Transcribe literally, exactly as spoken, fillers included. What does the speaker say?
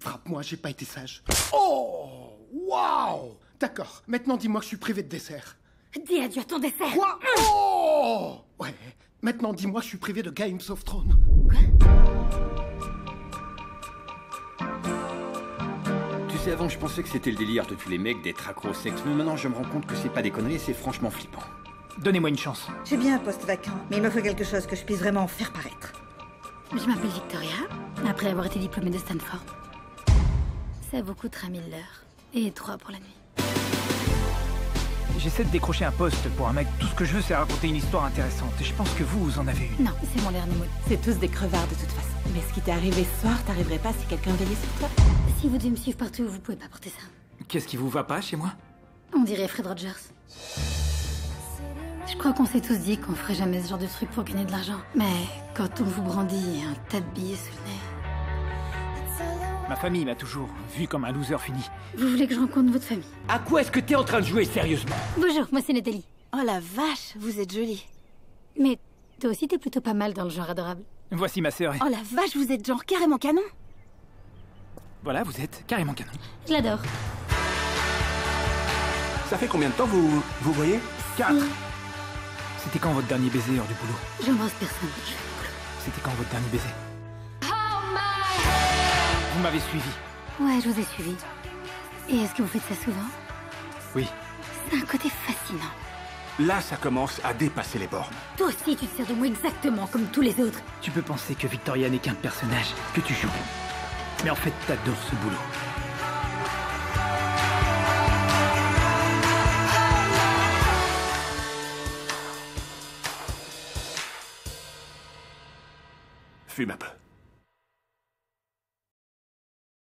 Frappe-moi, j'ai pas été sage. Oh, waouh. D'accord, maintenant dis-moi que je suis privé de dessert. Dis adieu à ton dessert. Quoi? Oh. Ouais, maintenant dis-moi que je suis privé de Games of Thrones. Quoi? Tu sais, avant je pensais que c'était le délire de tous les mecs d'être accro au sexe, mais maintenant je me rends compte que c'est pas des conneries, c'est franchement flippant. Donnez-moi une chance. J'ai bien un poste vacant, mais il me faut quelque chose que je puisse vraiment faire paraître. Je m'appelle Victoria, après avoir été diplômée de Stanford. Ça vous coûtera mille l'heure. Et trois pour la nuit. J'essaie de décrocher un poste pour un mec. Tout ce que je veux, c'est raconter une histoire intéressante. Et je pense que vous, vous en avez une. Non, c'est mon dernier mot. C'est tous des crevards de toute façon. Mais ce qui t'est arrivé ce soir, t'arriverais pas si quelqu'un veillait sur toi. Si vous devez me suivre partout, vous pouvez pas porter ça. Qu'est-ce qui vous va pas chez moi? On dirait Fred Rogers. Je crois qu'on s'est tous dit qu'on ferait jamais ce genre de truc pour gagner de l'argent. Mais quand on vous brandit un tas de billets sous le nez... Ma famille m'a toujours vu comme un loser fini. Vous voulez que je rencontre votre famille? À quoi est-ce que t'es en train de jouer sérieusement? Bonjour, moi c'est Nathalie. Oh la vache, vous êtes jolie. Mais toi aussi t'es plutôt pas mal dans le genre adorable. Voici ma sœur. Oh la vache, vous êtes genre carrément canon. Voilà, vous êtes carrément canon. Je l'adore. Ça fait combien de temps vous vous voyez? Quatre. C'était quand votre dernier baiser hors du boulot? J'embrasse personne, je fais le boulot. C'était quand votre dernier baiser? Vous m'avez suivi. Ouais, je vous ai suivi. Et est-ce que vous faites ça souvent? Oui. C'est un côté fascinant. Là, ça commence à dépasser les bornes. Toi aussi, tu te sers de moi exactement comme tous les autres. Tu peux penser que Victoria n'est qu'un personnage que tu joues. Mais en fait, t'adores ce boulot. Fume un peu.